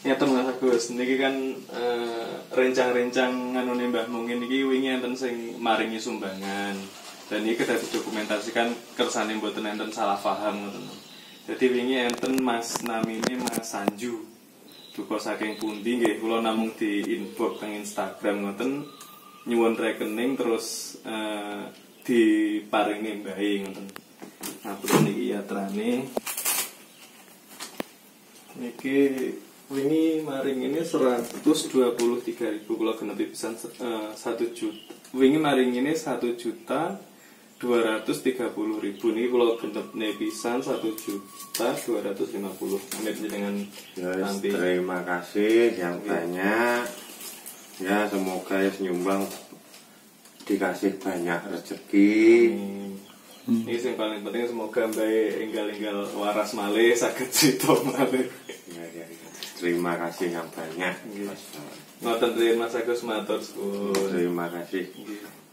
Ngeten Mas Agus, niki kan rencang-rencang nganune Mbah Mung niki wingi enten sing maringi sumbangan. Dan iki kedah didokumentasikan kersane mboten enten salah paham ngoten. Jadi wingi enten Mas namine Mas Sanju. Duka saking pundi nggih kula namung di inbox teng Instagram ngoten nyuwun rekening terus diparingi mbahe ngoten. Nah, terus niki yatrane niki wingi maring ini 123.000 kula genepi pisan 1 juta. Wingi maring ini 1.230.000 niki kula genepne pisan 1.250.000. Amit dengan nanti. Terima kasih yang banyak. Ya semoga ya nyumbang dikasih banyak rezeki. Ini yang paling penting semoga Mbak enggal-enggal waras malih saged cita malih. Ya. Terima kasih yang banyak. Ngoten Mas Agus matur suwun. Terima kasih.